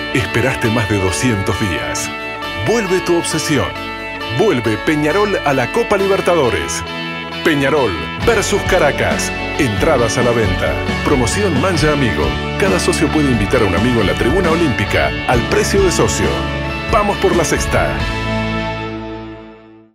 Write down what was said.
Esperaste más de 200 días. Vuelve tu obsesión. Vuelve Peñarol a la Copa Libertadores. Peñarol versus Caracas. Entradas a la venta. Promoción Mancha Amigo. Cada socio puede invitar a un amigo en la tribuna olímpica al precio de socio. Vamos por la sexta.